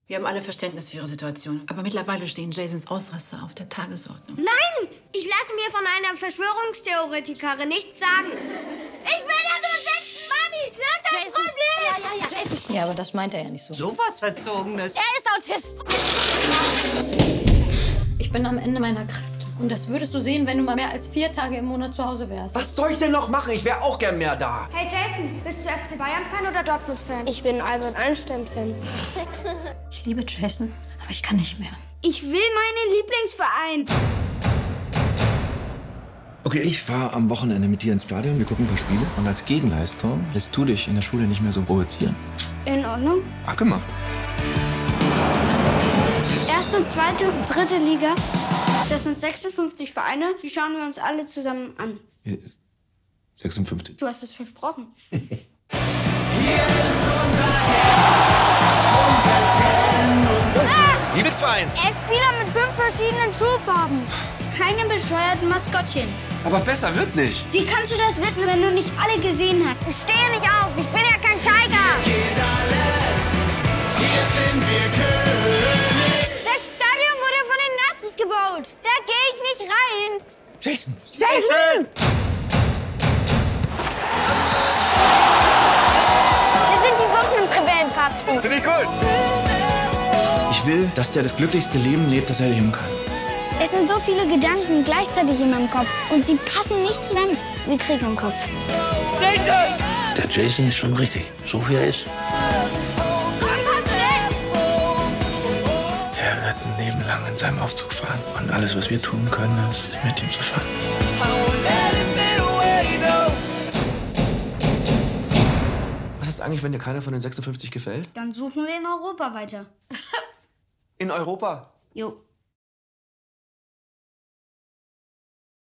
Wir haben alle Verständnis für Ihre Situation. Aber mittlerweile stehen Jasons Ausraster auf der Tagesordnung. Nein! Ich lasse mir von einer Verschwörungstheoretikerin nichts sagen. Ich will da nur sitzen, Mami! Das ist das Problem! Ja, Jason. Ja, aber das meint er ja nicht so. So was Verzogenes. Er ist Autist. Ich bin am Ende meiner Kräfte. Und das würdest du sehen, wenn du mal mehr als 4 Tage im Monat zu Hause wärst. Was soll ich denn noch machen? Ich wäre auch gern mehr da. Hey Jason, bist du FC Bayern-Fan oder Dortmund-Fan? Ich bin Albert Einstein-Fan. Ich liebe Jason, aber ich kann nicht mehr. Ich will meinen Lieblingsverein. Okay, ich fahre am Wochenende mit dir ins Stadion, wir gucken ein paar Spiele. Und als Gegenleistung lässt du dich in der Schule nicht mehr so provozieren. In Ordnung. Ach, gemacht. Erste, zweite und dritte Liga. Das sind 56 Vereine. Die schauen wir uns alle zusammen an. 56. Du hast es versprochen. Hier ist unser Herz, unser Ten, Lieblingsverein. Spieler mit 5 verschiedenen Schuhfarben. Keine bescheuerten Maskottchen. Aber besser wird's nicht. Wie kannst du das wissen, wenn du nicht alle gesehen hast? Ich stehe nicht auf. Ich bin ja kein Schalker. geht alles. Hier sind wir König. Das Stadion wurde von den Nazis gebaut. Da gehe ich nicht rein. Jason. Jason! Wir sind die Wochen im Rebellenpapsten. Finde ich gut. Ich will, dass der das glücklichste Leben lebt, das er leben kann. Es sind so viele Gedanken gleichzeitig in meinem Kopf. Und sie passen nicht zusammen. Wie Krieg im Kopf. Der Jason ist schon richtig, so wie er ist. Er wird ein Leben lang in seinem Aufzug fahren. Und alles, was wir tun können, ist, mit ihm zu fahren. Was ist eigentlich, wenn dir keiner von den 56 gefällt? Dann suchen wir in Europa weiter. In Europa? Jo.